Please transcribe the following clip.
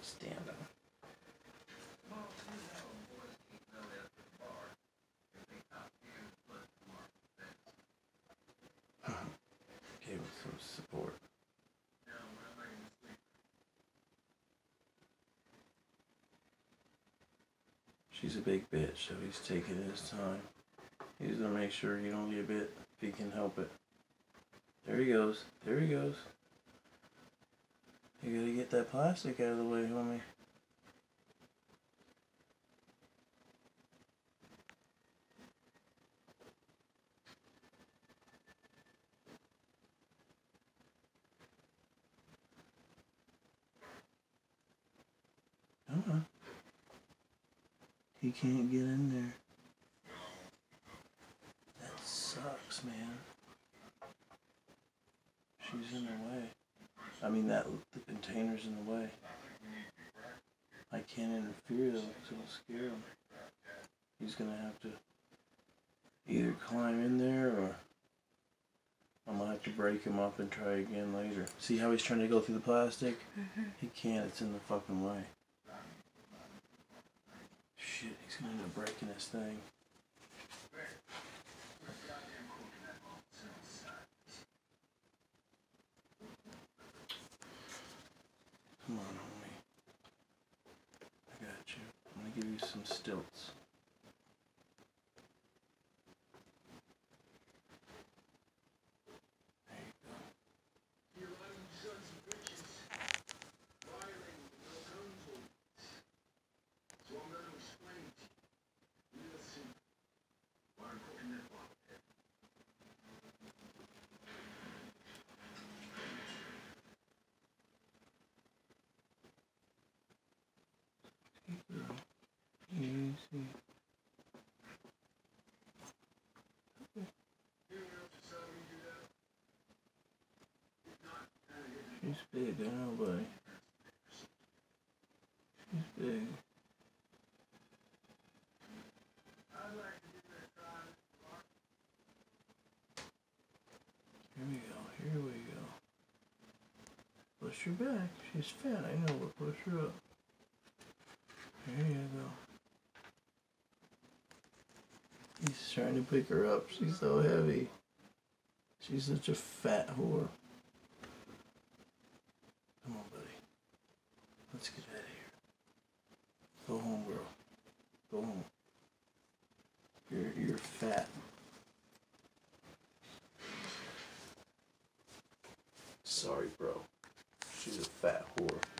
stand up. Gave him some support. She's a big bitch, so he's taking his time. He's gonna make sure he don't get bit if he can help it. There he goes. There he goes. You gotta get that plastic out of the way, homie. Come on. He can't get in there. That sucks, man. She's in the way. I mean, the container's in the way. I can't interfere though, because it'll scare him. He's gonna have to either climb in there or I'm gonna have to break him up and try again later. See how he's trying to go through the plastic? He can't, it's in the fucking way. Shit, he's gonna end up breaking this thing. Come on, homie. I got you. I'm gonna give you some stilts. There you go. Easy. She's big, I know, buddy. She's big. Here we go, here we go. Push her back. She's fat, I know, but push her up. There you go. He's trying to pick her up. She's so heavy. She's such a fat whore. Come on, buddy. Let's get out of here. Go home, girl. Go home. You're fat. Sorry, bro. She's a fat whore.